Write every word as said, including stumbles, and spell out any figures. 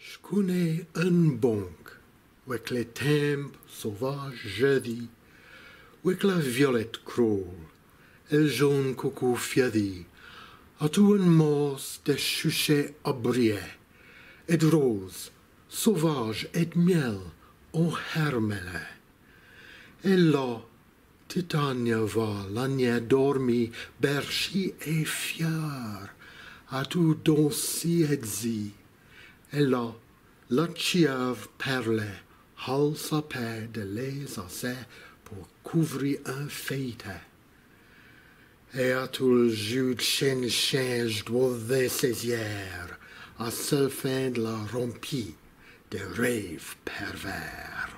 Je connais un banque, avec les tempes sauvages jeudi, avec la violette crôle, et le jaune coco fiadi, à tout un mos de chuchets abriés, et de roses, sauvages et de miel, en hermele. Et là, Titania va, l'agneau dormi, berchi et fier, à tout dansi et zi. Et là, la chiave perlée, hal sa paix de les assez pour couvrir un feuilleté. Et à tout le jus de chêne change doivent ses hier, à seule fin de la rompie des rêves pervers.